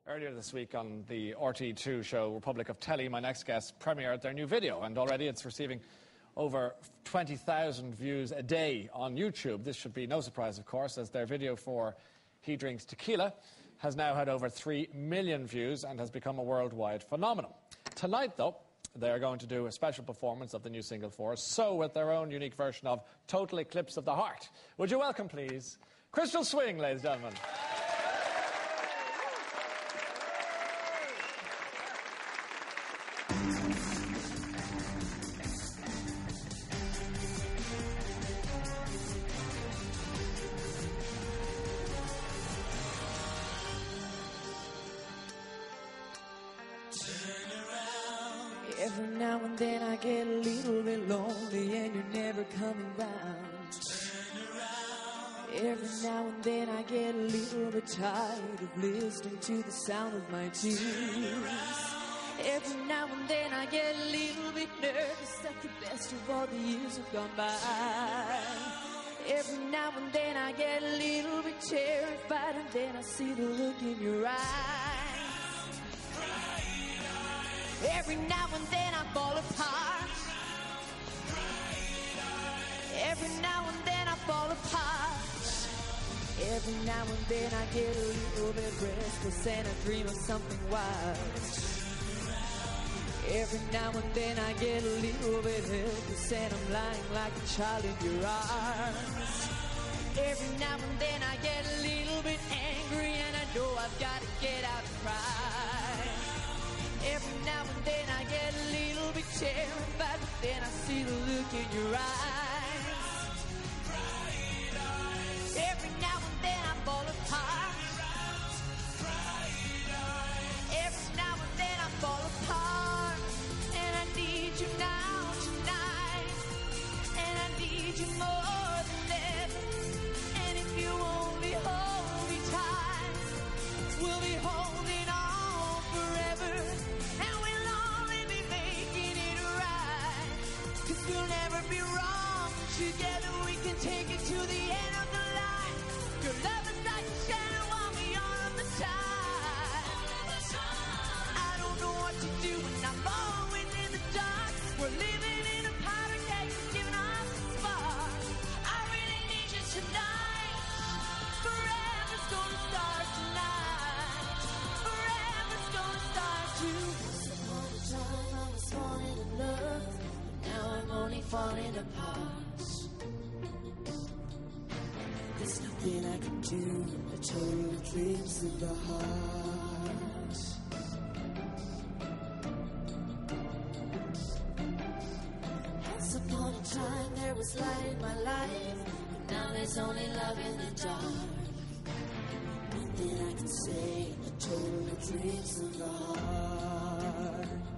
Earlier this week on the RT2 show, Republic of Telly, my next guest premiered their new video, and already it's receiving over 20,000 views a day on YouTube. This should be no surprise, of course, as their video for He Drinks Tequila has now had over 3 million views and has become a worldwide phenomenon. Tonight, though, they are going to do a special performance of the new single for us, so with their own unique version of Total Eclipse of the Heart. Would you welcome, please, Crystal Swing, ladies and gentlemen. Every now and then I get a little bit lonely and you're never coming round. Every now and then I get a little bit tired of listening to the sound of my tears. Every now and then I get a little bit nervous that the best of all the years have gone by. Every now and then I get a little bit terrified, and then I see the look in your eyes. Every now and then I fall apart. Every now and then I fall apart. Every now and then I get a little bit restless and I dream of something wild. Every now and then I get a little bit helpless and I'm lying like a child in your arms. Every now and then I get a little bit angry and I know I've got to get out and cry. Every now and then I get a little bit terrified, but then I see the look in your eyes. Every now and then I fall apart. Every now and then I fall apart. And I need you now, tonight. And I need you more than ever. And if you only hold me tight, we'll be holding on forever. We'll never be wrong. Together we can take it to the end of the line. Your love is like a shadow on me all of the time. I don't know what to do when I'm always in the dark. We're living in a powder keg, giving us a spark. I really need you tonight. Forever's gonna start tonight. Forever's gonna start tonight. Once upon a time I was falling in love. Now I'm only falling apart. There's nothing I can do. A total eclipse of the heart. Once upon a time there was light in my life, but now there's only love in the dark. Nothing I can say. A total eclipse of the heart.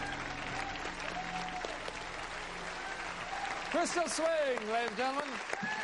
Crystal Swing, ladies and gentlemen.